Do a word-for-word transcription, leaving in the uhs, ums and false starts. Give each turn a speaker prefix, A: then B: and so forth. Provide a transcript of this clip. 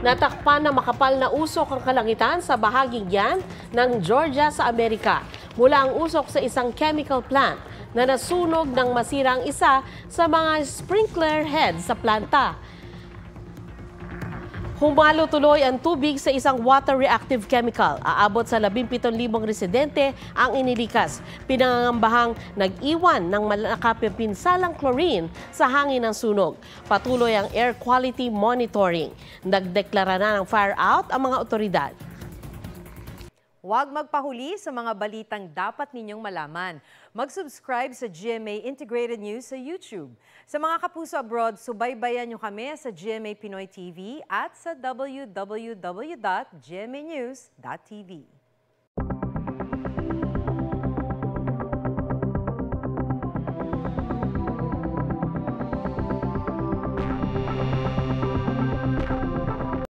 A: Natakpan ng makapal na usok ang kalangitan sa bahaging yan ng Georgia sa Amerika. Mula ang usok sa isang chemical plant na nasunog ng masirang isa sa mga sprinkler head sa planta. Humalo tuloy ang tubig sa isang water-reactive chemical. Aabot sa labing pitong libong residente ang inilikas. Pinangangambahang nag-iwan ng malakapipinsalang chlorine sa hangin ng sunog. Patuloy ang air quality monitoring. Nagdeklara na ng fire out ang mga otoridad.
B: Huwag magpahuli sa mga balitang dapat ninyong malaman. Mag-subscribe sa G M A Integrated News sa YouTube. Sa mga kapuso abroad, subaybayan nyo kami sa G M A Pinoy T V at sa w w w dot g m a news dot t v.